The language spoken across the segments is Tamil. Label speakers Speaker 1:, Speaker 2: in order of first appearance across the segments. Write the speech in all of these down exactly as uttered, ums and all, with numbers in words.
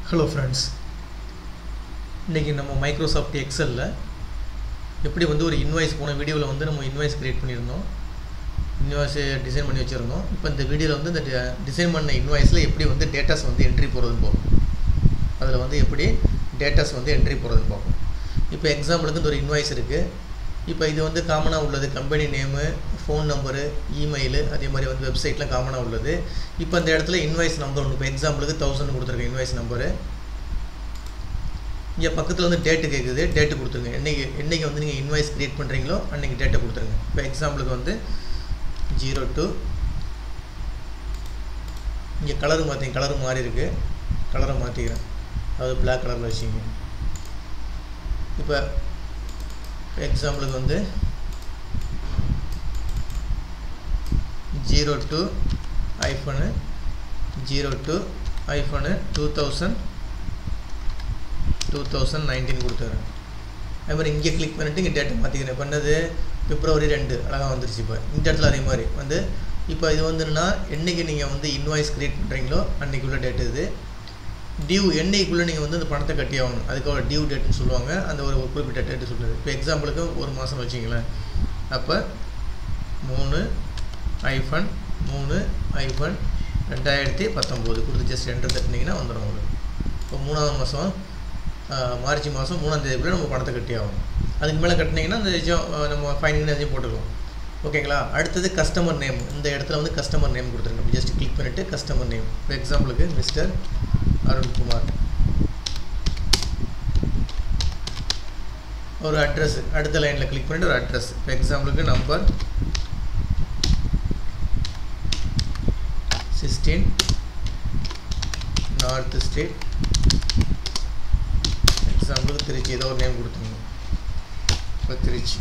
Speaker 1: Hello friends. இன்னைக்கு நம்ம மைக்ரோசாஃப்ட் எக்ஸல்ல எப்படி வந்து ஒரு இன்வாய்ஸ் போன வீடியோல வந்து நம்ம இன்வாய்ஸ் கிரியேட் பண்ணியிருந்தோம். இன்வாய்ஸ் டிசைன் பண்ணி வச்சிருந்தோம். இப்போ இந்த வீடியோல வந்து இந்த டிசைன் பண்ண இன்வாய்ஸ்ல எப்படி வந்து டேட்டாஸ் வந்து என்ட்ரி போறதுன்னு பார்ப்போம். அதுல வந்து எப்படி டேட்டாஸ் வந்து என்ட்ரி போறதுன்னு பார்ப்போம். இப்போ எக்ஸாம்பிளுக்கு இந்த ஒரு இன்வாய்ஸ் இருக்கு. இப்போ இது வந்து காமனா உள்ளது company name, phone number, email, அதே மாதிரி வந்து வெப்சைட்ல காமனா உள்ளது. இப்போ இந்த இடத்துல இன்வாய்ஸ் நம்பர் ஒன்று இப்போ எக்ஸாம்பிளுக்கு ஆயிரம் கொடுத்திருக்கேன் இன்வாய்ஸ் நம்பர். இங்க பக்கத்துல வந்து டேட் கேக்குது, டேட் கொடுத்துருங்க. என்னைக்கு என்னைக்கு வந்து நீங்க இன்வாய்ஸ் கிரியேட் பண்றீங்களோ அன்னைக்கு டேட்டை கொடுத்துருங்க. இப்போ எக்ஸாம்பிளுக்கு வந்து zero two இங்க கலர் மாத்தி கலர் மாறி இருக்கு. கலரை மாத்திக்கிறேன். அது black கலர்ல வச்சிங்க. இப்போ எக்ஸாம்பிளுக்கு வந்து zero two hyphen zero two hyphen two thousand twenty nineteen கொடுத்துறேன். அதே மாதிரி இங்க கிளிக் பண்ணிட்டு இங்க டேட்டா மாத்திக்கிறேன். பண்ணது பிப்ரவரி two அழகா வந்துருச்சு. இப்போ இந்த இடத்துல அதே மாதிரி வந்து இப்போ இது வந்துன்னா என்னைக்கு நீங்க வந்து இன்வாய்ஸ் கிரியேட் பண்றீங்களோ அன்னைக்குள்ள டேட் இது. டியூ என்னைக்குள்ள நீங்க வந்து அந்த பணத்தை கட்டி ஆகணும். அதுக்கு ஒரு டியூ டேட்னு சொல்லுவாங்க. அந்த ஒரு குறிப்பிட்ட டேட் சொல்றது. இப்போ எக்ஸாம்பிளுக்கு ஒரு மாசம் வச்சீங்களா. அப்ப three hyphen three hyphen twenty nineteen கொடுத்து ஜஸ்ட் என்டர் தட்டினீங்கன்னா வந்துரும் உங்களுக்கு. இப்போ மூணாவது மாசம் மார்ச் மாசம் மூணாம் தேதிக்குள்ள நம்ம பணத்தை கட்டி ஆகணும். அதுக்கு மேல கட்டினீங்கன்னா அந்த நம்ம ஃபைன் அதையும் போட்டுக்கலாம். ஓகேங்களா. அடுத்து கஸ்டமர் நேம். இந்த இடத்துல வந்து கஸ்டமர் நேம் கொடுத்துருங்க. ஜஸ்ட் கிளிக் பண்ணிட்டு கஸ்டமர் நேம். இப்போ எக்ஸாம்பிளுக்கு மிஸ்டர் அருண்குமார். ஒரு அட்ரஸ் அடுத்த லைன்ல கிளிக் பண்ணிட்டு ஒரு அட்ரஸ். இப்போ எக்ஸாம்பிளுக்கு நம்பர் sixteen நார்த் ஸ்ட்ரீட். எக்ஸாம்பிளுக்கு திருச்சி. ஏதோ ஒரு நேம் கொடுத்துருங்க. இப்போ திருச்சி.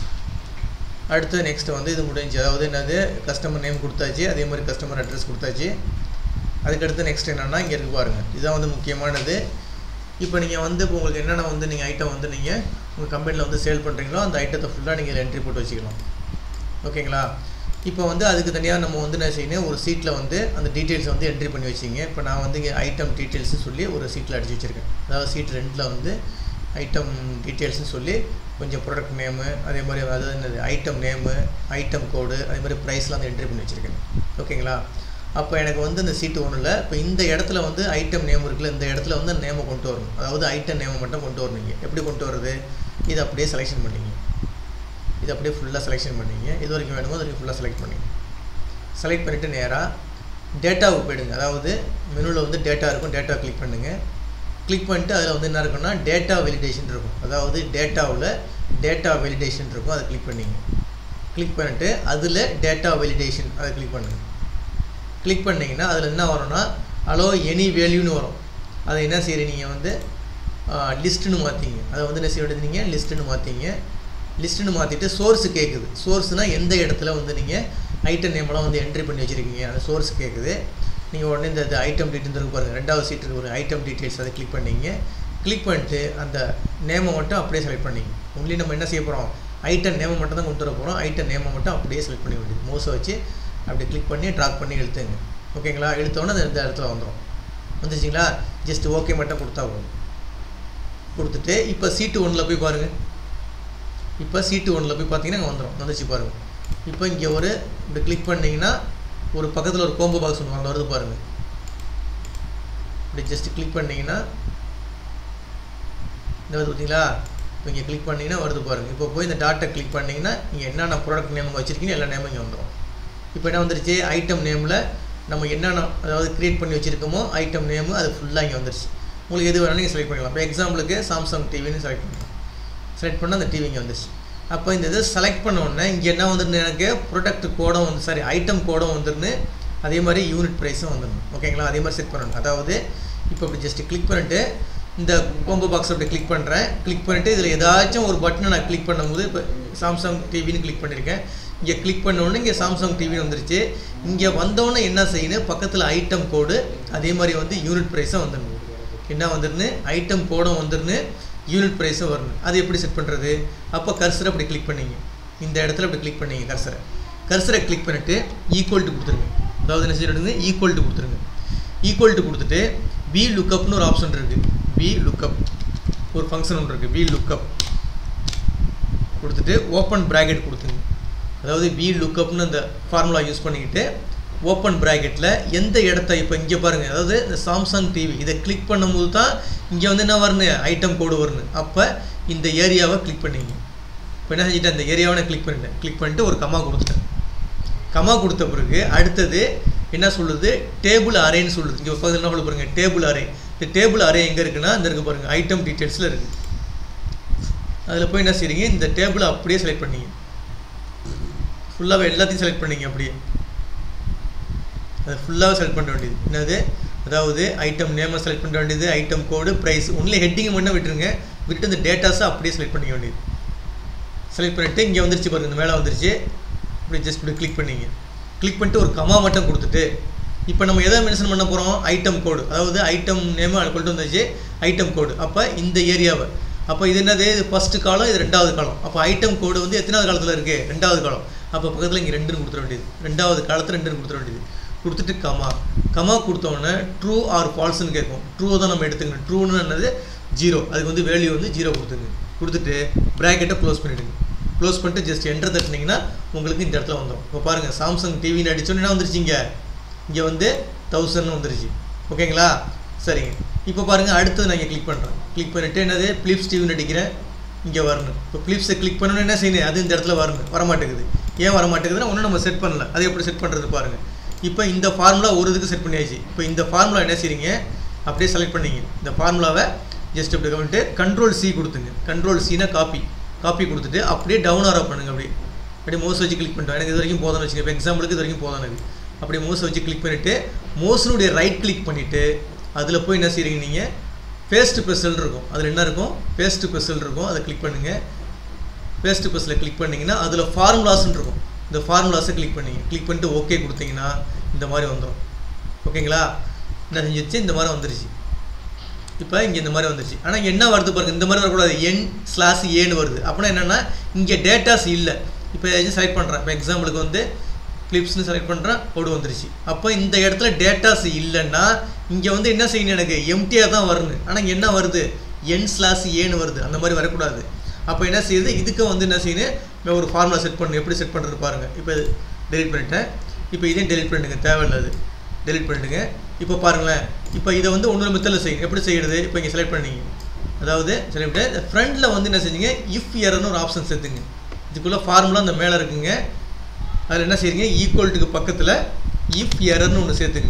Speaker 1: அடுத்து நெக்ஸ்ட் வந்து இது முடிஞ்சு. அதாவது என்னது கஸ்டமர் நேம் கொடுத்தாச்சு. அதே மாதிரி கஸ்டமர் அட்ரஸ் கொடுத்தாச்சு. அதுக்கடுத்து நெக்ஸ்ட் என்னன்னா இங்கே இருக்கு பாருங்க. இதுதான் வந்து முக்கியமானது. இப்போ நீங்கள் வந்து இப்போ உங்களுக்கு என்னென்ன வந்து நீங்கள் ஐட்டம் வந்து நீங்கள் உங்கள் கம்பெனியில் வந்து சேல் பண்ணுறீங்களோ அந்த ஐட்டத்தை ஃபுல்லாக நீங்கள் என்ட்ரி போட்டு வச்சுக்கலாம். ஓகேங்களா. இப்போ வந்து அதுக்கு தனியாக நம்ம வந்து என்ன செய்யணும், ஒரு சீட்டில் வந்து அந்த டீட்டெயில்ஸ் வந்து என்ட்ரி பண்ணி வச்சிங்க. இப்போ நான் வந்து இங்கே ஐட்டம் டீட்டெயில்ஸ்னு சொல்லி ஒரு சீட்டில் அடிச்சு வச்சுருக்கேன். அதாவது சீட் ரெண்டில் வந்து ஐட்டம் டீட்டெயில்ஸ்னு சொல்லி கொஞ்சம் ப்ராடக்ட் நேமு, அதே மாதிரி அதாவது என்னது ஐட்டம் நேமு, ஐட்டம் கோடு, அதே மாதிரி ப்ரைஸ்லாம் வந்து என்ட்ரி பண்ணி வச்சுருக்கேன். ஓகேங்களா. அப்போ எனக்கு வந்து இந்த சீட்டு ஒன்றும் இல்லை. இப்போ இந்த இடத்துல வந்து ஐட்டம் நேம் இருக்குல்ல, இந்த இடத்துல வந்து நேமை கொண்டு வரணும். அதாவது ஐட்டம் நேமை மட்டும் கொண்டு வரணுங்க. எப்படி கொண்டு வருது, இது அப்படியே செலெக்ஷன் பண்ணிங்க. இது அப்படியே ஃபுல்லாக செலெக்ஷன் பண்ணிங்க. இது வரைக்கும் வேணுமோ அது வரைக்கும் ஃபுல்லாக செலக்ட் பண்ணிங்க. செலக்ட் பண்ணிவிட்டு நேராக டேட்டாவுக்கு போயிடுங்க. அதாவது மெனுவில் வந்து டேட்டா இருக்கும். டேட்டா கிளிக் பண்ணுங்கள். கிளிக் பண்ணிட்டு அதில் வந்து என்ன இருக்குன்னா டேட்டா வெலிடேஷன் இருக்கும். அதாவது டேட்டாவில் டேட்டா வெலிடேஷன் இருக்கும். அதை கிளிக் பண்ணிங்க. கிளிக் பண்ணிவிட்டு அதில் டேட்டா வெலிடேஷன் அதை கிளிக் பண்ணுங்கள். கிளிக் பண்ணிங்கன்னா அதில் என்ன வரும்னா அலோ எனி வேல்யூன்னு வரும். அதை என்ன செய்கிறீங்க, நீங்கள் வந்து லிஸ்ட்டுன்னு மாற்றிங்க. அதை வந்து என்ன செய்ய வேண்டியது, நீங்கள் லிஸ்ட்டுன்னு மாற்றிங்க. லிஸ்ட்டுன்னு மாற்றிட்டு சோர்ஸு கேட்குது. சோர்ஸ்னால் எந்த இடத்துல வந்து நீங்கள் ஐட்டம் நேமெல்லாம் வந்து என்ட்ரி பண்ணி வச்சுருக்கீங்க அந்த சோர்ஸ் கேட்குது. நீங்கள் உடனே இந்த ஐட்டம் டீட்டெயில் இருக்கு பாருங்கள். ரெண்டாவது சீட்டுக்கு ஒரு ஐட்டம் டீட்டெயில்ஸ் அதை கிளிக் பண்ணிங்க. கிளிக் பண்ணிட்டு அந்த நேமை மட்டும் அப்படியே செலக்ட் பண்ணிங்க. ஒன்லி நம்ம என்ன செய்ய போகிறோம், ஐட்டம் நேமை மட்டும் தான் கொண்டு வர போகிறோம். ஐட்டம் நேமை மட்டும் அப்படியே செலக்ட் பண்ணி வேண்டியது. மோஸை வச்சு அப்படி கிளிக் பண்ணி ட்ராக் பண்ணி இழுத்துங்க. ஓகேங்களா. இழுத்தோன்னே அது இந்த இடத்துல வந்துடும். வந்துச்சிங்களா. ஜஸ்ட் ஓகே மட்டும் கொடுத்தா போதும். கொடுத்துட்டு இப்போ சீட்டு ஒன்றில் போய் பாருங்கள். இப்போ சீட்டு ஒன்றில் போய் பார்த்தீங்கன்னா இங்கே வந்துடும். வந்துச்சு பாருங்கள். இப்போ இங்கே ஒரு இப்படி கிளிக் பண்ணிங்கன்னா ஒரு பக்கத்தில் ஒரு கோம்போ பாக்ஸ் ஒன்று வந்து வருது பாருங்கள். இப்படி ஜஸ்ட் கிளிக் பண்ணிங்கன்னா இந்த வருது பார்த்தீங்களா. இப்போ இங்கே கிளிக் பண்ணிங்கன்னா வருது பாருங்கள். இப்போ போய் இந்த டாட்டை கிளிக் பண்ணிங்கன்னா நீங்கள் என்னென்ன ப்ராடக்ட் நேம் வச்சுருக்கீங்க எல்லா நேமும் இங்கே வந்துடும். இப்போ என்ன வந்துருச்சு, ஐட்டம் நேமில் நம்ம என்னென்ன அதாவது க்ரியேட் பண்ணி வச்சுருக்கோமோ ஐட்டம் நேமு அது ஃபுல்லாக இங்கே வந்துருச்சு. உங்களுக்கு எது வேணாலும் நீங்கள் செலக்ட் பண்ணிக்கலாம். இப்போ எக்ஸாம்பிளுக்கு சாம்சங் டிவின்னு செலக்ட் பண்ணலாம். செலக்ட் பண்ணால் அந்த டிவி இங்கே வந்துருச்சு. அப்போ இந்த இதை செலக்ட் பண்ண உடனே இங்கே என்ன வந்துருந்து, எனக்கு ப்ராடக்ட் கோடும் வந்து சாரி ஐட்டம் கோடும் வந்துருந்து, அதே மாதிரி யூனிட் ப்ரைஸும் வந்துடணும். ஓகேங்களா. அதே மாதிரி செட் பண்ணணும். அதாவது இப்போ இப்படி ஜஸ்ட் கிளிக் பண்ணிட்டு இந்த கோம்போ பாக்ஸ் அப்படி கிளிக் பண்ணுறேன். கிளிக் பண்ணிட்டு இதில் ஏதாச்சும் ஒரு பட்டனை நான் கிளிக் பண்ணும்போது இப்போ சாம்சங் டிவின்னு கிளிக் பண்ணியிருக்கேன். இங்கே கிளிக் பண்ணோடனே இங்கே சாம்சங் டிவின்னு வந்துருச்சு. இங்கே வந்தோடனே என்ன செய்யணும், பக்கத்தில் ஐட்டம் கோடு அதே மாதிரி வந்து யூனிட் ப்ரைஸும் வந்துடணும். என்ன வந்துருந்து, ஐட்டம் கோடும் வந்துருந்து, யூனிட் ப்ரைஸும் வரணும். அது எப்படி செட் பண்ணுறது, அப்போ கர்சரை அப்படி கிளிக் பண்ணிங்க. இந்த இடத்துல அப்படி கிளிக் பண்ணிங்க. கர்சரை கர்சரை கிளிக் பண்ணிவிட்டு ஈக்குவல் டு கொடுத்துருங்க. அதாவது என்ன செய்யணுங்க, ஈக்குவல் டு கொடுத்துருங்க. ஈக்குவல் டு கொடுத்துட்டு வி லுக்கப்னு ஒரு ஆப்ஷன் இருக்குது. வி லுக்கப் ஒரு ஃபங்க்ஷன் ஒன்று இருக்குது. வி லுக்கப் கொடுத்துட்டு ஓப்பன் ப்ராக்கெட் கொடுத்துங்க. அதாவது வி லுக்கப்னு அந்த ஃபார்முலா யூஸ் பண்ணிக்கிட்டு ஓப்பன் ப்ராக்கெட்டில் எந்த இடத்த இப்போ இங்கே பாருங்கள், அதாவது இந்த சாம்சங் டிவி இதை கிளிக் பண்ணும்போது தான் இங்கே வந்து என்ன வரணும், ஐட்டம் கோடு வரணும். அப்போ இந்த ஏரியாவை கிளிக் பண்ணிங்க. இப்போ என்ன செஞ்சுட்டேன், இந்த ஏரியாவை நான் கிளிக் பண்ணிட்டேன். கிளிக் பண்ணிட்டு ஒரு கமா கொடுத்துட்டேன். கமா கொடுத்த பிறகு அடுத்தது என்ன சொல்லுது, டேபிள் அரேன்னு சொல்லுது. இங்கே பக்கத்தில் என்ன சொல்ல பாருங்கள், டேபிள் அரே. இந்த டேபிள் அரே எங்கே இருக்குன்னா இந்த இருக்குது பாருங்கள், ஐட்டம் டீட்டெயில்ஸில் இருக்குது. அதில் போய் என்ன செய்றீங்க, இந்த டேபிளை அப்படியே செலக்ட் பண்ணிங்க. ஃபுல்லாகவே எல்லாத்தையும் செலக்ட் பண்ணிங்க. அப்படியே அதை ஃபுல்லாக செலக்ட் பண்ண வேண்டியது. என்னது, அதாவது ஐட்டம் நேமை செலக்ட் பண்ண வேண்டியது, ஐட்டம் கோடு, ப்ரைஸ், ஒன்லி ஹெட்டிங்கை மட்டும் விட்டுருங்க. விட்டு இந்த டேட்டாஸை அப்படியே செலக்ட் பண்ணிக்க வேண்டியது. செலக்ட் பண்ணிவிட்டு இங்கே வந்துருச்சு பாருங்கள், இந்த மேலே வந்துருச்சு. இப்படி ஜஸ்ட் இப்படி கிளிக் பண்ணிங்க. கிளிக் பண்ணிட்டு ஒரு கமா மட்டும் கொடுத்துட்டு இப்போ நம்ம எதை மென்ஷன் பண்ண போகிறோம், ஐட்டம் கோடு. அதாவது ஐட்டம் நேமை கொண்டு வந்துச்சு, ஐட்டம் கோடு. அப்போ இந்த ஏரியாவை, அப்போ இது என்னது, இது ஃபஸ்ட்டு காலம், இது ரெண்டாவது காலம். அப்போ ஐட்டம் கோடு வந்து எத்தனாவது காலத்தில் இருக்குது, ரெண்டாவது காலம். அப்போ பக்கத்தில் இங்கே ரெண்டுன்னு கொடுத்துட வேண்டியது. ரெண்டாவது காலத்தில் ரெண்டுன்னு கொடுத்துட வேண்டியது. கொடுத்துட்டு கமா கமா கொடுத்தோடனே ட்ரூ ஆர் ஃபால்ஸ்ன்னு கேட்கும். ட்ரூ தான் நம்ம எடுத்துக்கணும். ட்ரூன்னு என்னது, ஜீரோ. அதுக்கு வந்து வேல்யூ வந்து ஜீரோ கொடுத்துங்க. கொடுத்துட்டு ப்ராக்கெட்டை க்ளோஸ் பண்ணிவிடுங்க. க்ளோஸ் பண்ணிட்டு ஜஸ்ட் என்டர் தட்டினீங்கன்னா உங்களுக்கு இந்த இடத்துல வந்துடும். இப்போ பாருங்கள், சாம்சங் டிவின்னு அடிச்சோன்னு என்ன வந்துருச்சிங்க, இங்கே வந்து தௌசண்ட்னு வந்துருச்சு. ஓகேங்களா, சரிங்க. இப்போ பாருங்கள், அடுத்தது நான் இங்கே கிளிக் பண்ணுறேன். கிளிக் பண்ணிவிட்டு என்னது, பிலிப்ஸ் டிவின்னு அடிக்கிறேன். இங்கே வரணும். இப்போ பிலிப்ஸை கிளிக் பண்ணணும்னு என்ன செய்யணும், அது இந்த இடத்துல வரணும். வரமாட்டேங்குது. ஏன் வரமாட்டேங்குதுன்னா ஒன்றும் நம்ம செட் பண்ணல. அது எப்படி செட் பண்ணுறது பாருங்கள். இப்போ இந்த ஃபார்முலா ஒரு இதுக்கு செட் பண்ணியாச்சு. இப்போ இந்த ஃபார்முலா என்ன செய்றீங்க, அப்படியே செலக்ட் பண்ணிங்க. இந்த ஃபார்முலாவை ஜஸ்ட் இப்படி பண்ணிட்டு கண்ட்ரோல் சி கொடுத்துங்க. கண்ட்ரோல் சினா காப்பி காப்பி கொடுத்துட்டு அப்படியே டவுன் ஆரோ பண்ணுங்கள். அப்படியே அப்படியே மோஸ் வச்சு கிளிக் பண்ணிட்டோம். எனக்கு இது வரைக்கும் போதும்னு வச்சுங்க. இப்போ எக்ஸாம்பிளுக்கு இது வரைக்கும் போதும் எனக்கு. அப்படியே மோஸ் வச்சு கிளிக் பண்ணிவிட்டு மோஸினுடைய ரைட் கிளிக் பண்ணிவிட்டு அதில் போய் என்ன செய்கிறீங்க, நீங்கள் பேஸ்ட் பெசல் இருக்கும். அதில் என்ன இருக்கும், பேஸ்ட் பெசல் இருக்கும். அதை கிளிக் பண்ணுங்கள். பேஸ்ட் பெசலில் கிளிக் பண்ணிங்கன்னா அதில் ஃபார்முலாஸ்ன்னு இருக்கும். இந்த ஃபார்முலாஸை கிளிக் பண்ணிங்க. கிளிக் பண்ணிட்டு ஓகே கொடுத்தீங்கன்னா இந்த மாதிரி வந்துடும். ஓகேங்களா, என்ன செஞ்சிருச்சு, இந்த மாதிரி வந்துருச்சு. இப்போ இங்கே இந்த மாதிரி வந்துருச்சு. ஆனால் இங்கே என்ன வருது பாருங்கள், இந்த மாதிரி வரக்கூடாது, என் ஸ்லாஸ் ஏன்னு வருது. அப்படின்னா என்னென்னா இங்கே டேட்டாஸ் இல்லை. இப்போ ஏதாச்சும் செலக்ட் பண்ணுறேன். இப்போ எக்ஸாம்பிளுக்கு வந்து ஃபிலிப்ஸ்னு செலக்ட் பண்ணுறேன், கோடு வந்துருச்சு. அப்போ இந்த இடத்துல டேட்டாஸ் இல்லைன்னா இங்கே வந்து என்ன செய்யணும், எனக்கு எம்டியாக தான் வரணும். ஆனால் இங்கே என்ன வருது, என் ஸ்லாஸ் ஏன்னு வருது. அந்த மாதிரி வரக்கூடாது. அப்போ என்ன செய்யுது, இதுக்கு வந்து என்ன செய்யணும், ஒரு ஃபார்முலா செட் பண்ணணும். எப்படி செட் பண்ணுறது பாருங்கள். இப்போ டெலிட் பண்ணிட்டேன். இப்போ இதையும் டெலிட் பண்ணிடுங்க, தேவையில்லாது டெலிட் பண்ணிடுங்க. இப்போ பாருங்களேன், இப்போ இதை வந்து ஒன்று மெத்தடில் செய்யணும். எப்படி செய்கிறது, இப்போ இங்கே செலக்ட் பண்ணிங்க. அதாவது செலக்ட் இந்த ஃப்ரண்டில் வந்து என்ன செஞ்சீங்க, இஃப் எரர்னு ஒரு ஆப்ஷன் சேர்த்துங்க. இதுக்குள்ளே ஃபார்முலா அந்த மேலே இருக்குங்க. அதில் என்ன செய்றீங்க, ஈக்குவல்ட்டுக்கு பக்கத்தில் இஃப் எரர்னு ஒன்று சேர்த்துங்க.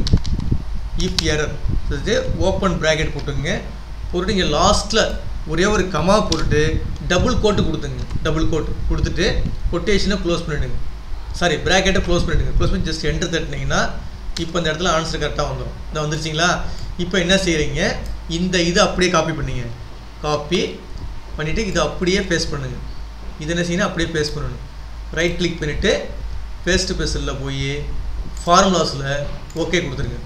Speaker 1: இஃப் எரர் சேர்த்து ஓப்பன் ப்ராக்கெட் போட்டுங்க. போட்டு இங்கே லாஸ்ட்டில் ஒரே ஒரு கமா போட்டு டபுள் கோட்டு கொடுத்துங்க. டபுள் கோட்டு கொடுத்துட்டு கொட்டேஷனை க்ளோஸ் பண்ணிவிடுங்க. சாரி, ப்ராக்கெட்டை க்ளோஸ் பண்ணிவிடுங்க. க்ளோஸ் பண்ணி ஜஸ்ட் என்டர் தட்டினீங்கன்னா இப்போ இந்த இடத்துல ஆன்சர் கரெக்டாக வந்துடும். இந்த வந்துருச்சிங்களா. இப்போ என்ன செய்கிறீங்க, இந்த இதை அப்படியே காப்பி பண்ணிங்க. காப்பி பண்ணிவிட்டு இதை அப்படியே பேஸ்ட் பண்ணுங்கள். இது என்ன செய்யணும், அப்படியே பேஸ்ட் பண்ணணும். ரைட் கிளிக் பண்ணிவிட்டு பேஸ்ட் பெசலில் போய் ஃபார்முலாஸில் ஓகே கொடுத்துருங்க.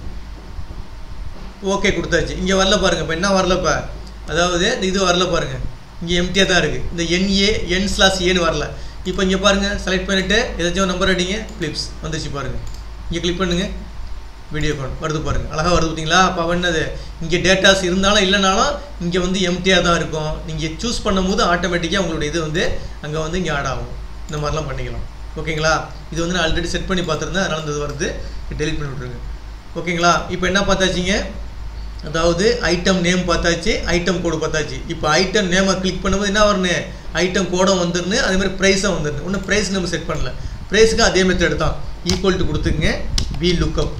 Speaker 1: ஓகே கொடுத்தாச்சு. இங்கே வரல பாருங்கள். இப்போ என்ன வரலப்பா, அதாவது இது வரல பாருங்கள், இங்கே எம்டியாக தான் இருக்குது. இந்த என்ஏ என் ஸ்லாஸ் ஏன்னு வரல. இப்போ இங்கே பாருங்கள், செலக்ட் பண்ணிவிட்டு ஏதாச்சும் நம்பர் அடிங்க, ஃபிலிப்ஸ் வந்துச்சு பாருங்கள். இங்கே கிளிக் பண்ணுங்கள், வீடியோ கால் வருது பாருங்கள், அழகாக வருது பார்த்தீங்களா. அப்போ என்னது, இங்கே டேட்டாஸ் இருந்தாலும் இல்லைனாலும் இங்கே வந்து எம்டியாக தான் இருக்கும். நீங்கள் சூஸ் பண்ணும் போது ஆட்டோமேட்டிக்காக உங்களுடைய இது வந்து அங்கே வந்து இங்கே ஆட் ஆகும். இந்த மாதிரிலாம் பண்ணிக்கலாம். ஓகேங்களா. இது வந்து நான் ஆல்ரெடி செட் பண்ணி பார்த்துருந்தேன், அதனால் இது வருது. டெலிட் பண்ணி விட்ருங்க. ஓகேங்களா. இப்போ என்ன பார்த்தாச்சிங்க, அதாவது ஐட்டம் நேம் பார்த்தாச்சு, ஐட்டம் கோடு பார்த்தாச்சு. இப்போ ஐட்டம் நேமை கிளிக் பண்ணும்போது என்ன வரணும், ஐட்டம் கோடும் வந்துருன்னு, அதே மாதிரி ப்ரைஸாக வந்துருன்னு. ஒன்றும் ப்ரைஸ் நம்ம செட் பண்ணல. ப்ரைஸுக்கு அதே மெத்தட் தான், ஈக்குவல் டு கொடுத்துங்க. வி லுக்கப்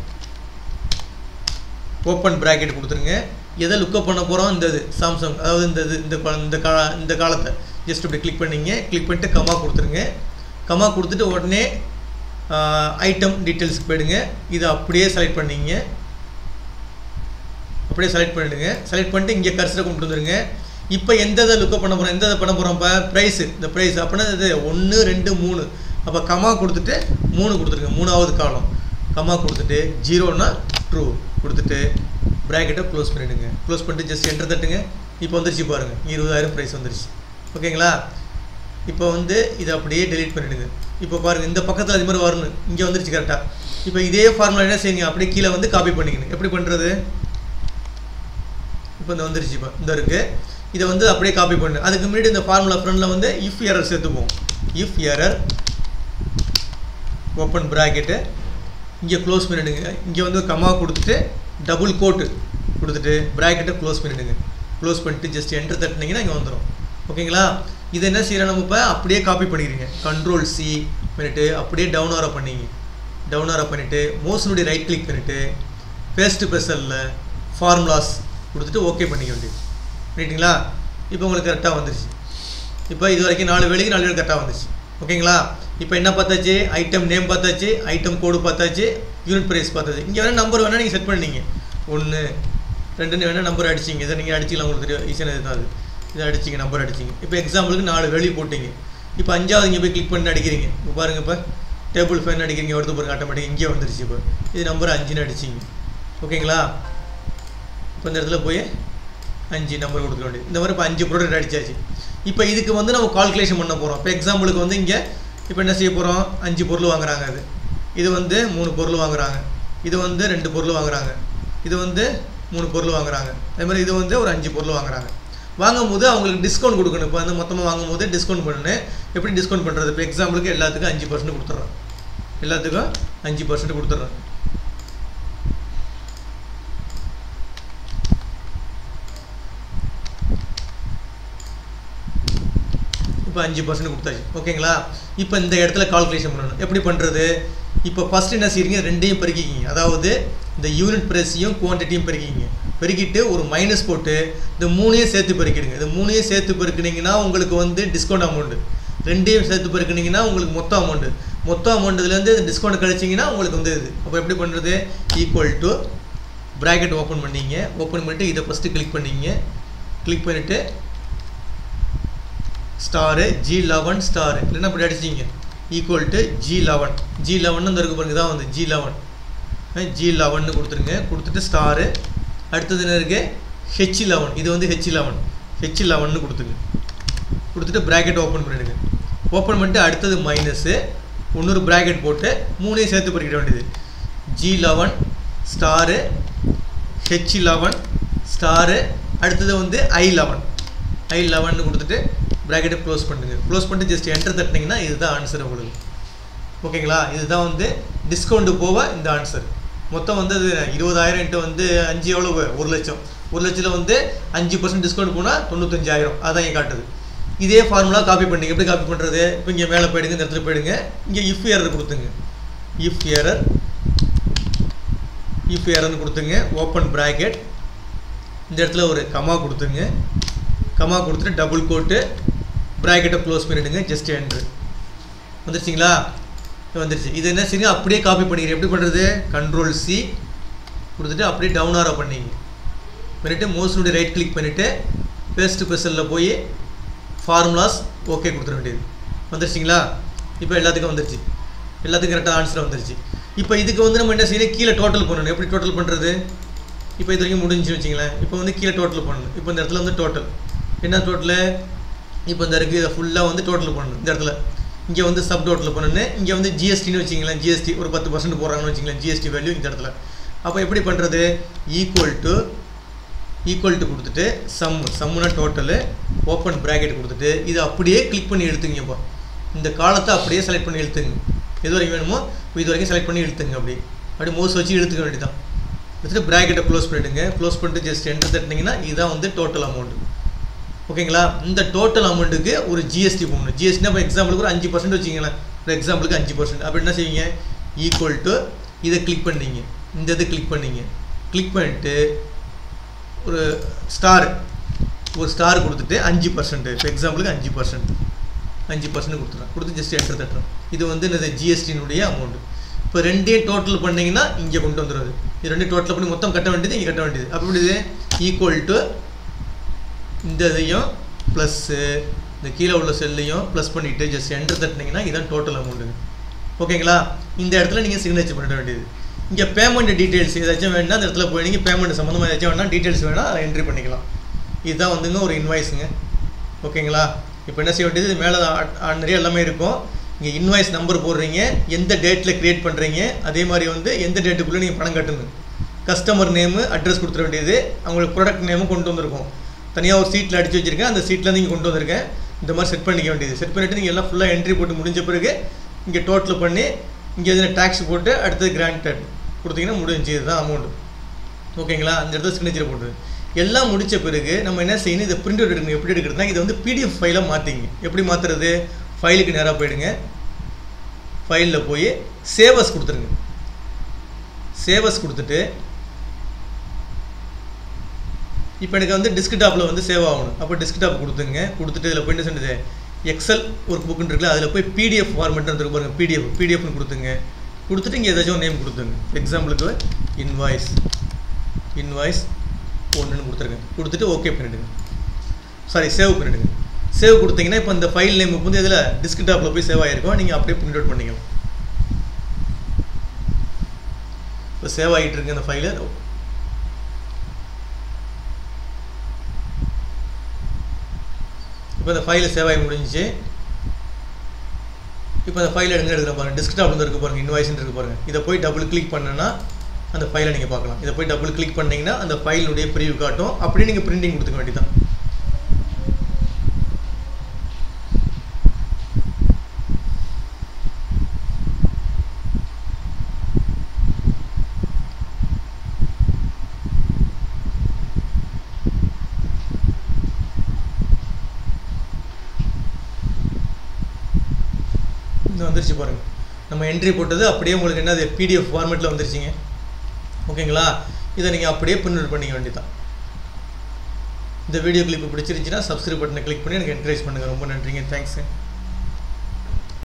Speaker 1: ஓப்பன் ப்ராக்கெட் கொடுத்துருங்க. எதை லுக்கப் பண்ண போகிறோம், இந்த இது சாம்சங், அதாவது இந்த இது இந்த இந்த கா இந்த காலத்தை ஜஸ்ட் இப்படி கிளிக் பண்ணிங்க. கிளிக் பண்ணிட்டு கமா கொடுத்துருங்க. கமா கொடுத்துட்டு உடனே ஐட்டம் டீட்டெயில்ஸுக்கு போயிடுங்க. இதை அப்படியே செலக்ட் பண்ணிங்க. அப்படியே செலக்ட் பண்ணிவிடுங்க. செலக்ட் பண்ணிட்டு இங்கே கர்சரை கொண்டு வந்துடுங்க. இப்போ எந்த இதை லுக்கப் பண்ண போகிறோம், எந்த இதை பண்ண போகிறோம், இப்போ ப்ரைஸு, இந்த ப்ரைஸ் அப்படின்னா இது ஒன்று ரெண்டு மூணு. அப்போ கமா கொடுத்துட்டு மூணு கொடுத்துருங்க, மூணாவது காலம். கமா கொடுத்துட்டு ஜீரோனா ட்ரூ கொடுத்துட்டு ப்ராக்கெட்டை க்ளோஸ் பண்ணிவிடுங்க. க்ளோஸ் பண்ணிட்டு ஜஸ்ட் என்டர் தட்டுங்க. இப்போ வந்துருச்சு பாருங்கள், இருபதாயிரம் ப்ரைஸ் வந்துருச்சு. ஓகேங்களா. இப்போ வந்து இதை அப்படியே டெலீட் பண்ணிவிடுங்க. இப்போ பாருங்கள், இந்த பக்கத்தில் அது மாதிரி வரணும், இங்கே வந்துருச்சு கரெக்டாக. இப்போ இதே ஃபார்முலா என்ன செய்யுங்க, அப்படியே கீழே வந்து காப்பி பண்ணிக்கணும். எப்படி பண்ணுறது, இப்போ இந்த வந்துருச்சு. இப்போ இந்த இருக்குது, இதை வந்து அப்படியே காப்பி பண்ணு. அதுக்கு முன்னாடி இந்த ஃபார்முலா ஃப்ரெண்டில் வந்து இஃப் எரர் சேர்த்துப்போம். இஃப் எரர் ஓப்பன் ப்ராக்கெட்டு, இங்கே க்ளோஸ் பண்ணிவிடுங்க. இங்கே வந்து கமா கொடுத்துட்டு டபுள் கோட்டு கொடுத்துட்டு ப்ராக்கெட்டை க்ளோஸ் பண்ணிவிடுங்க. க்ளோஸ் பண்ணிட்டு ஜஸ்ட் என்ட்ரு தட்டினீங்கன்னா இங்கே வந்துடும். ஓகேங்களா? இது என்ன செய்கிறோம் நம்ம இப்போ அப்படியே காப்பி பண்ணிக்கிறீங்க. கண்ட்ரோல் சி பண்ணிவிட்டு அப்படியே டவுன் ஆரோ பண்ணிங்க. டவுன் ஆரோ பண்ணிவிட்டு மோஸ்னுடைய ரைட் கிளிக் பண்ணிவிட்டு பேஸ்ட் பெசலில் ஃபார்முலாஸ் கொடுத்துட்டு ஓகே பண்ணிக்க வேண்டியது. ரைட்டுங்களா? இப்போ உங்களுக்கு கரெக்டாக வந்துருச்சு. இப்போ இது வரைக்கும் நாலு வேலைக்கு நாலு வேலை கரெக்டாக வந்துச்சு. ஓகேங்களா? இப்போ என்ன பார்த்தாச்சு? ஐட்டம் நேம் பார்த்தாச்சு, ஐட்டம் கோடு பார்த்தாச்சு, யூனிட் ப்ரைஸ் பார்த்தாச்சு. இங்கே வேணால் நம்பர் வேணால் நீங்கள் செட் பண்ணிங்க. ஒன்று ரெண்டுன்னு வேணால் நம்பர் அடிச்சிங்க. இதை நீங்கள் அடிச்சிக்கலாம், உங்களுக்கு தெரியும் ஈஸியான இது தான் அது. இதை அடிச்சிங்க, நம்பர் அடிச்சிங்க. இப்போ எக்ஸாம்பிளுக்கு நாலு வெளியே போட்டிங்க. இப்போ அஞ்சாவது இங்கே போய் கிளிக் பண்ணி அடிக்கிறீங்க. இப்போ பாருங்கள், இப்போ டேபிள் ஃபேன் அடிக்கிறீங்க, வருது பாருங்க ஆட்டோமேட்டிக் இங்கே வந்துருச்சு. இப்போ இது நம்பர் அஞ்சுன்னு அடிச்சிங்க. ஓகேங்களா? இப்போ இந்த இடத்துல போய் அஞ்சு நம்பர் கொடுக்க வேண்டியது. இந்த மாதிரி இப்போ அஞ்சு ப்ராடக்ட் அடிச்சாச்சு. இப்போ இதுக்கு வந்து நம்ம கால்குலேஷன் பண்ண போகிறோம். இப்போ எக்ஸாம்பிளுக்கு வந்து இங்கே இப்போ என்ன செய்ய போகிறோம்? அஞ்சு பொருள் வாங்குறாங்க. அது இது வந்து மூணு பொருள் வாங்குறாங்க. இது வந்து ரெண்டு பொருள் வாங்குறாங்க. இது வந்து மூணு பொருள் வாங்குறாங்க. அதே மாதிரி இது வந்து ஒரு அஞ்சு பொருள் வாங்குறாங்க. வாங்கும்போது அவங்களுக்கு டிஸ்கவுண்ட் கொடுக்கணும். இப்போ வந்து மொத்தமாக வாங்கும்போது டிஸ்கவுண்ட் பண்ணணும். எப்படி டிஸ்கவுண்ட் பண்ணுறது? இப்போ எக்ஸாம்பிளுக்கு எல்லாத்துக்கும் அஞ்சு பர்சன்ட் கொடுத்துட்றேன். எல்லாத்துக்கும் அஞ்சு பர்சன்ட் கொடுத்துட்றேன். இப்போ அஞ்சு பர்சன்ட் கொடுத்தாச்சு. ஓகேங்களா? இப்போ இந்த இடத்துல கால்குலேஷன் பண்ணணும். எப்படி பண்ணுறது? இப்போ ஃபஸ்ட்டு என்ன செய்றீங்க? ரெண்டையும் பெருக்கிக்கிங்க. அதாவது இந்த யூனிட் ப்ரைஸையும் குவான்டிட்டியும் பெருக்கிங்க. பெருக்கிட்டு ஒரு மைனஸ் போட்டு இந்த மூணையும் சேர்த்து பெருக்கிடுங்க. இந்த மூணையும் சேர்த்து பெருக்கினீங்கன்னா உங்களுக்கு வந்து டிஸ்கவுண்ட் அமௌண்ட்டு. ரெண்டையும் சேர்த்து பெருக்கினீங்கன்னா உங்களுக்கு மொத்த அமௌண்ட்டு. மொத்த அமௌண்ட்டுலேருந்து இந்த டிஸ்கவுண்ட் கழிச்சிங்கன்னா உங்களுக்கு வந்து இது. அப்போ எப்படி பண்ணுறது? ஈக்குவல் டு ப்ராக்கெட் ஓப்பன் பண்ணிங்க. ஓப்பன் பண்ணிவிட்டு இதை ஃபஸ்ட்டு கிளிக் பண்ணிங்க. கிளிக் பண்ணிவிட்டு ஸ்டாரு ஜி லெவன் ஸ்டாரு இல்லைன்னா அப்படி அடிச்சிங்க. Equal to G eleven. G eleven இந்த இருக்கு பாருங்க, தான் வந்து ஜி லெவன். ஜி லெவன்னு கொடுத்துருங்க. கொடுத்துட்டு ஸ்டாரு. அடுத்தது என்ன இருக்குது? H eleven. இது வந்து ஹெச் லெவன். ஹெச் லெவன்னு கொடுத்துங்க. கொடுத்துட்டு ப்ராக்கெட் ஓப்பன் பண்ணிவிடுங்க. ஓப்பன் பண்ணிட்டு அடுத்தது மைனஸு இன்னொரு ப்ராக்கெட் போட்டு மூணையும் சேர்த்து படிக்கிட வேண்டியது. G eleven star H eleven star. அடுத்தது வந்து ஐ லெவன். ஐ லெவன்னு கொடுத்துட்டு ப்ராக்கெட்டை க்ளோஸ் பண்ணுங்க. க்ளோஸ் பண்ணிட்டு ஜஸ்ட் என்டர் தட்டினீங்கன்னா இதுதான் ஆன்சர் உங்களுக்கு. ஓகேங்களா? இதுதான் வந்து டிஸ்கவுண்ட்டு போக இந்த ஆன்சர். மொத்தம் வந்து அது இருபதாயிரம் இன்ட்டு வந்து அஞ்சு எவ்வளோ? ஒரு லட்சம். ஒரு லட்சத்தில் வந்து அஞ்சு பர்சன்ட் டிஸ்கவுண்ட் போனால் தொண்ணூத்தஞ்சாயிரம். அதான் இங்கே காட்டுது. இதே ஃபார்முலா காப்பி பண்ணிங்க. எப்படி காப்பி பண்ணுறது? இப்போ இங்கே மேலே போயிடுங்க, இந்த இடத்துல போயிடுங்க. இங்கே இஃப் எரர் கொடுத்துங்க. இஃப் எரர் இஃப் எரர்னு கொடுத்துங்க. ஓப்பன் ப்ராக்கெட், இந்த இடத்துல ஒரு கமா கொடுத்துங்க. கமா கொடுத்துட்டு டபுள் கோட்டு ப்ராக்கெட்டை க்ளோஸ் பண்ணிவிடுங்க. Just enter. வந்துருச்சிங்களா? வந்துருச்சு. இது என்ன சரிங்க? அப்படியே காப்பி பண்ணிக்கிறேன். எப்படி பண்ணுறது? கண்ட்ரோல் சி கொடுத்துட்டு அப்படியே டவுன் ஆரோ பண்ணிங்க. பண்ணிவிட்டு மோஸ்னுடைய ரைட் கிளிக் பண்ணிவிட்டு பேஸ்ட் பெசலில் போய் ஃபார்முலாஸ் ஓகே கொடுத்துட வேண்டியது. வந்துருச்சிங்களா? இப்போ எல்லாத்துக்கும் வந்துருச்சு. எல்லாத்துக்கும் கரெக்டாக ஆன்சர் வந்துருச்சு. இப்போ இதுக்கு வந்து நம்ம என்ன செய்யணும்? கீழே டோட்டல் பண்ணணும். எப்படி டோட்டல் பண்ணுறது? இப்போ இது வரைக்கும் முடிஞ்சுன்னு வச்சிங்களேன். இப்போ வந்து கீழே டோட்டல் பண்ணணும். இப்போ இந்த இடத்துல வந்து டோட்டல் என்ன டோட்டலு? இப்போ இந்த இருக்குது, இதை ஃபுல்லாக வந்து டோட்டல் பண்ணணும். இந்த இடத்துல இங்கே வந்து சப் டோட்டல் பண்ணணும். இங்கே வந்து ஜிஎஸ்டின்னு வச்சிங்களேன். ஜிஎஸ்டி ஒரு பத்து பர்சன்ட் போடுறாங்கன்னு வச்சிங்களேன். ஜிஎஸ்டி வேல்யூ இந்த இடத்துல. அப்போ எப்படி பண்ணுறது? ஈக்குவல் டு ஈக்குவல் டு கொடுத்துட்டு சம் சம்முனா டோட்டலு ஓப்பன் ப்ராக்கெட் கொடுத்துட்டு இது அப்படியே கிளிக் பண்ணி எடுத்துங்கப்பா. இந்த காலத்தை அப்படியே செலக்ட் பண்ணி எடுத்துங்க. எது வரைக்கும் வேணுமோ இது வரைக்கும் செலக்ட் பண்ணி எடுத்துங்க. அப்படி அப்படி மோஸ் வச்சு எடுத்துக்க வேண்டியதான். எடுத்துகிட்டு ப்ராக்கெட்டை க்ளோஸ் பண்ணிவிடுங்க. க்ளோஸ் பண்ணிட்டு ஜஸ்ட் என்டர் தட்டினீங்கன்னா இதுதான் வந்து டோட்டல் அமௌண்ட்டு. ஓகேங்களா? இந்த டோட்டல் அமௌண்ட்டுக்கு ஒரு ஜிஎஸ்டி போடணும். ஜிஎஸ்டினா இப்போ எக்ஸாம்பிளுக்கு ஒரு அஞ்சு பர்சன்ட் வச்சிங்களேன். ஒரு எக்ஸாம்பிளுக்கு அஞ்சு பர்சன்ட் அப்படி என்ன செய்வீங்க? ஈக்குவல் டு இதை கிளிக் பண்ணிங்க. இந்த இதை கிளிக் பண்ணிங்க. கிளிக் பண்ணிட்டு ஒரு ஸ்டார் ஒரு ஸ்டார் கொடுத்துட்டு அஞ்சு பர்சன்ட் இப்போ எக்ஸாம்பிளுக்கு அஞ்சு பர்சன்ட் அஞ்சு பர்சன்ட் கொடுத்துட்றேன். கொடுத்து ஜஸ்ட் என்டர் தட்டுறோம். இது வந்து இந்த ஜிஎஸ்டினுடைய அமௌண்ட்டு. இப்போ ரெண்டையும் டோட்டல் பண்ணிங்கன்னா இங்கே கொண்டு வந்துடுறது. இது ரெண்டையும் டோட்டல் பண்ணி மொத்தம் கட்ட வேண்டியது இங்கே கட்ட வேண்டியது. அப்படி இது ஈக்குவல் டு இந்த இதையும் ப்ளஸ்ஸு இந்த கீழே உள்ள செல்லையும் ப்ளஸ் பண்ணிவிட்டு ஜஸ்ட் என்டர் தட்டினீங்கன்னா இதுதான் டோட்டல் அமௌண்ட்டுங்க. ஓகேங்களா? இந்த இடத்துல நீங்கள் சிக்னேச்சர் பண்ண வேண்டியது. இங்கே பேமெண்ட் டீட்டெயில்ஸ் ஏதாச்சும் வேணுன்னா அந்த இடத்துல போய் நீங்கள் பேமெண்ட் சம்மந்தமாக ஏதாச்சும் வேணால் டீட்டெயில்ஸ் வேணால் அதை என்ட்ரி பண்ணிக்கலாம். இதுதான் வந்துங்க ஒரு இன்வாய்ஸுங்க. ஓகேங்களா? இப்போ என்ன செய்ய வேண்டியது? மேலே நிறைய எல்லாமே இருக்கும். இங்கே இன்வாய்ஸ் நம்பர் போடுறீங்க, எந்த டேட்டில் க்ரியேட் பண்ணுறீங்க, அதே மாதிரி வந்து எந்த டேட்டுக்குள்ளே நீங்கள் பணம் கட்டணும். கஸ்டமர் நேமு அட்ரஸ் கொடுத்துட வேண்டியது, அவங்களுக்கு ப்ராடக்ட் நேமும் கொண்டு வந்திருக்கோம். தனியாக ஒரு சீட்டில் அடித்து வச்சுருக்கேன், அந்த சீட்டில் நீங்கள் கொண்டு வந்திருக்கேன். இந்த மாதிரி செட் பண்ணிக்க வேண்டியது. செட் பண்ணிவிட்டு நீங்கள் எல்லாம் ஃபுல்லாக என்ட்ரி போட்டு முடிஞ்ச பிறகு இங்கே டோட்டல் பண்ணி இங்கே எதுனா டேக்ஸ் போட்டு அடுத்தது கிராண்டட் கொடுத்தீங்கன்னா முடிஞ்சு. இதுதான் அமௌண்ட்டு. ஓகேங்களா? அந்த இடத்துல சிக்னேச்சர் போட்டு எல்லாம் முடித்த பிறகு நம்ம என்ன செய்யணும், இதை பிரிண்ட் அவுட் எடுக்கணும். எப்படி எடுக்கிறதுனா இதை வந்து பிடிஎஃப் ஃபைலாக மாற்றிங்க. எப்படி மாற்றுறது? ஃபைலுக்கு நேராக போயிடுங்க. ஃபைலில் போய் சேவஸ் கொடுத்துருங்க. சேவஸ் கொடுத்துட்டு இப்போ எனக்கு வந்து டெஸ்க்டாப்பில் வந்து சேவ் ஆகணும். அப்போ டெஸ்க்டாப் கொடுத்துங்க. கொடுத்துட்டு இதில் போய்ட்டு செஞ்சது எக்ஸல் ஒர்க் புக்குன்னு இருக்குல்ல, அதில் போய் பிடிஎஃப் ஃபார்மெட்னு இருக்கு பாருங்கள். பிடிஎஃப் பிடிஎஃப்னு கொடுத்துங்க. கொடுத்துட்டு இங்கே ஏதாச்சும் ஒரு நேம் கொடுத்துங்க. எக்ஸாம்பிளுக்கு இன்வாய்ஸ் இன்வாய்ஸ் ஒன்றுன்னு கொடுத்துருங்க. கொடுத்துட்டு ஓகே பண்ணிவிடுங்க. சாரி சேவ் பண்ணிவிடுங்க. சேவ் கொடுத்தீங்கன்னா இப்போ இந்த ஃபைல் நேம் வந்து இதில் டெஸ்க்டாப்பில் போய் சேவ் ஆகிருக்கும். நீங்கள் அப்படியே பிரிண்ட் அவுட் பண்ணிக்கலாம். இப்போ சேவ் ஆகிட்டு இருக்கு அந்த ஃபைலு. இப்போ இந்த ஃபைலை சேவ் ஆகி முடிஞ்சிச்சு. இப்போ அந்த ஃபைலை எடுங்க எடுக்கிற பாருங்கள். டெஸ்க்டாப் வந்து இருக்குது பாருங்கள், இன்வாய்ஸ்ன்னு இருக்குது பாருங்கள். இதை போய் டபுள் கிளிக் பண்ணனா அந்த ஃபைலை நீங்கள் பார்க்கலாம். இதை போய் டபுள் கிளிக் பண்ணிங்கன்னா அந்த ஃபைலுடைய ப்ரிவ்யூ காட்டும். அப்படியே நீங்கள் பிரிண்டிங் கொடுத்துக்க வேண்டியதான். வந்துருச்சு பாருங்கள். நம்ம என்ட்ரி போட்டது அப்படியே உங்களுக்கு என்னது பிடிஎஃப் ஃபார்மேட்டில் வந்துருச்சுங்க. ஓகேங்களா? இதை நீங்கள் அப்படியே பிரிண்ட் அவுட் பண்ணிக்க வேண்டியதான். இந்த வீடியோ கிளிப்பு பிடிச்சிருந்துச்சுன்னா சப்ஸ்கிரைப் பட்டனை கிளிக் பண்ணி எனக்கு என்கரேஜ் பண்ணுங்கள். ரொம்ப நன்றிங்க. தேங்க்ஸு.